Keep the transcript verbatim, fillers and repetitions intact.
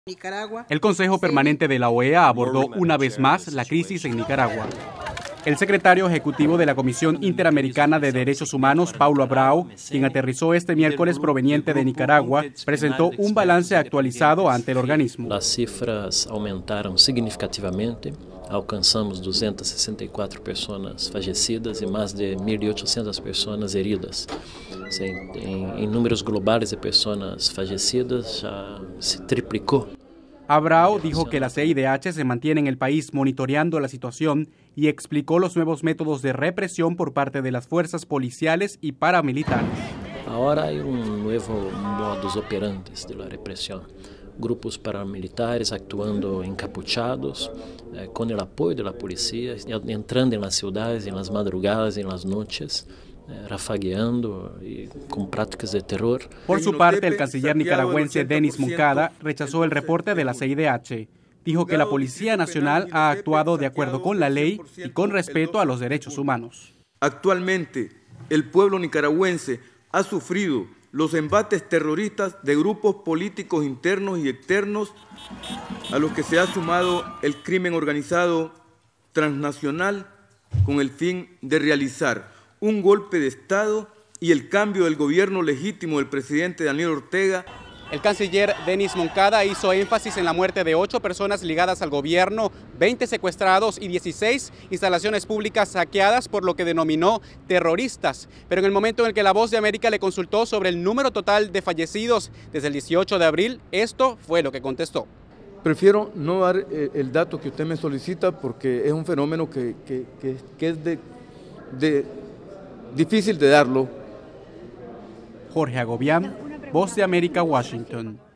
Nicaragua. El Consejo Permanente de la O E A abordó una vez más la crisis en Nicaragua. El secretario ejecutivo de la Comisión Interamericana de Derechos Humanos, Paulo Abrao, quien aterrizó este miércoles proveniente de Nicaragua, presentó un balance actualizado ante el organismo. Las cifras aumentaron significativamente. Alcançamos duzentas e sessenta e quatro pessoas fallecidas e mais de mil e oitocentas pessoas heridas. Em, em números globais de pessoas fallecidas já se triplicó. Abrao dijo que la C I D H se mantiene en el país monitoreando la situación y explicó los nuevos métodos de represión por parte de las fuerzas policiales y paramilitares. Ahora hay un nuevo modus operandi de la represión. Grupos paramilitares actuando encapuchados, eh, con el apoyo de la policía, entrando en las ciudades, en las madrugadas, en las noches, eh, rafagueando y con prácticas de terror. Por su parte, el canciller nicaragüense Denis Moncada rechazó el reporte de la C I D H. Dijo que la Policía Nacional ha actuado de acuerdo con la ley y con respeto a los derechos humanos. Actualmente, el pueblo nicaragüense ha sufrido los embates terroristas de grupos políticos internos y externos a los que se ha sumado el crimen organizado transnacional con el fin de realizar un golpe de Estado y el cambio del gobierno legítimo del presidente Daniel Ortega. El canciller Denis Moncada hizo énfasis en la muerte de ocho personas ligadas al gobierno, veinte secuestrados y dieciséis instalaciones públicas saqueadas por lo que denominó terroristas. Pero en el momento en el que La Voz de América le consultó sobre el número total de fallecidos desde el dieciocho de abril, esto fue lo que contestó. Prefiero no dar el dato que usted me solicita porque es un fenómeno que, que, que, que es de, de, difícil de darlo. Jorge Agobián, Voz de América, Washington.